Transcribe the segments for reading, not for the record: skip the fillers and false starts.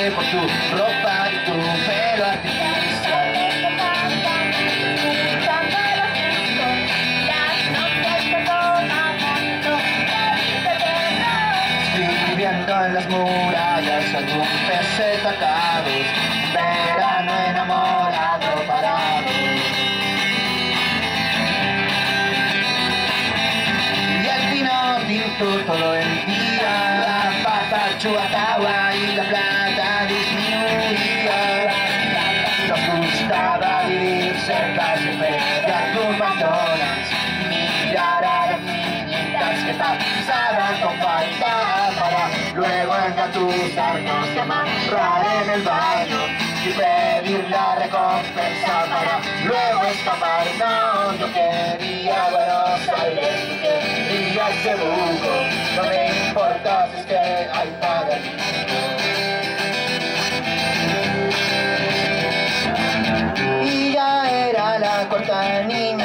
preguntarte por tu ropa y tu pelo artificial. Escribiendo en las murallas algún pez tacados, verano enamorado parado. Y el vino tinto todo el día, la papa chuatagua y la plata disminuía. Nos gustaba vivir cerca siempre de algún McDonald's y mirar a las niñitas que pasaban con falta para luego engatusarnos y amarrar en el baño y pedir la recompensa para luego escaparnos. Yo quería Buenos Aires, tú querías Temuco, no me importa si es que hay paganismo. Y ya era la cuarta niña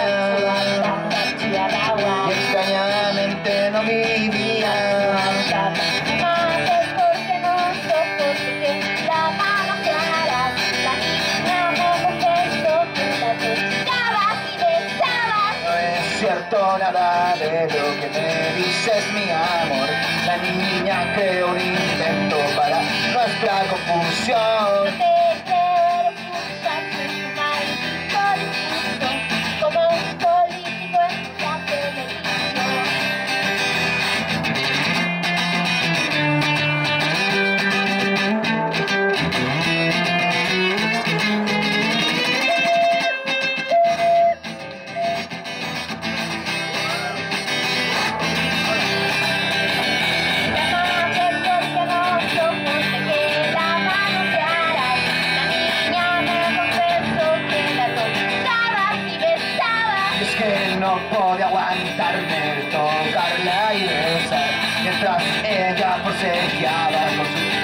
y extrañamente no vivía. Cierto nada de lo que me dices, mi amor. La niña creó un invento para nuestra confusión. Como un político en la televisión. No podía aguantarme de tocarla y besar mientras ella forcejeaba con su